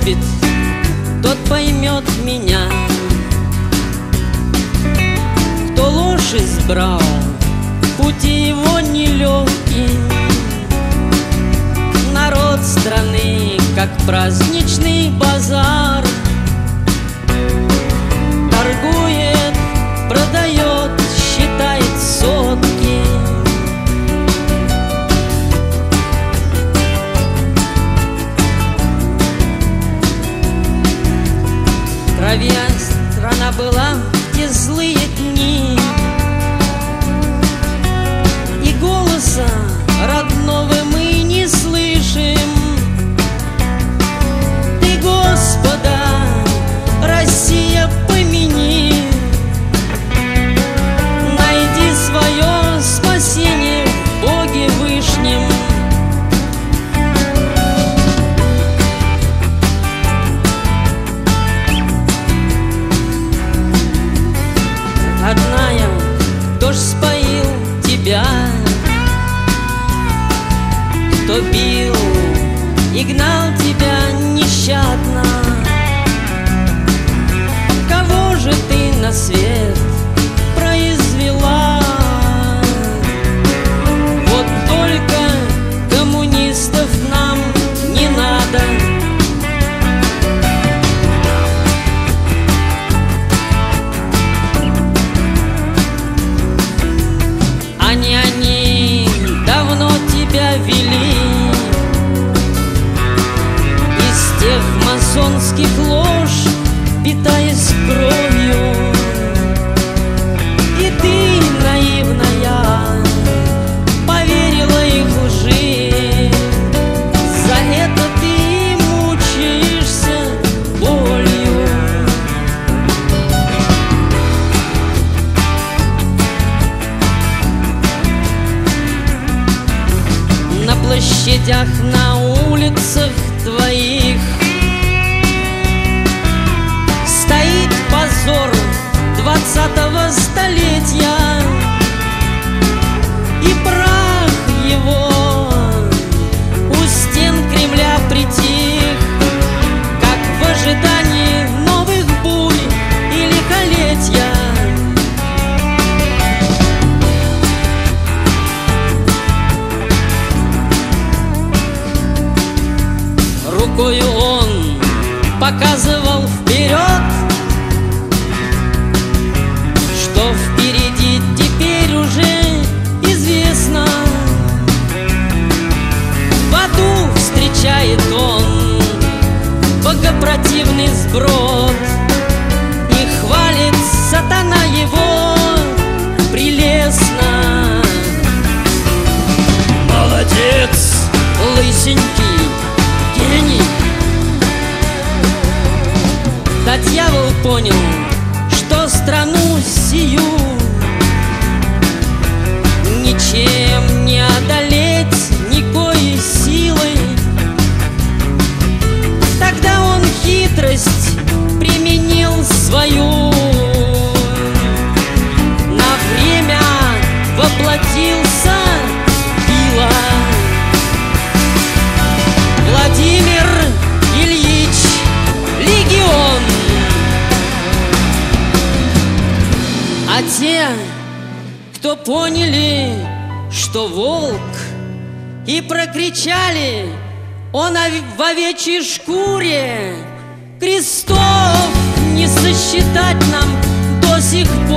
любит, тот поймет меня. Кто ложь избрал, пути его нелегкий. Народ страны, как праздничный базар, торгует, продает, считает сотки. Кровья страна была в те злые дни, и голоса родного мы не слышим. Ты, Господа, Россия, помяни, найди свое спасение в Боге Вышнем. Родная, кто ж споил тебя, кто бил и гнал тебя нещадно? Кого же ты на свет произвела? Вот только коммунистов нам не надо. Они давно тебя вели из тех масонских лож, питаясь кровью. И ты, наивная, поверила их лжи. За это ты мучаешься болью. На площадях, на улицах твоих стоит позор 20-го столетия, и прах его у стен Кремля притих, как в ожидании новых бурь и лихолетия. Рукою он показывал вперед, что впереди теперь уже известно. В аду встречает он богопротивный сброд, и хвалит сатана его прелестно. Молодец, лысенький гений. Да дьявол понял, что страну сию ничем не одолеть никакой силой. Тогда он хитрость применил свою, на время воплотился Пила. Владимир Ильич Легион. А те, кто поняли, что волк, и прокричали: он в овечьей шкуре, крестов не сосчитать нам до сих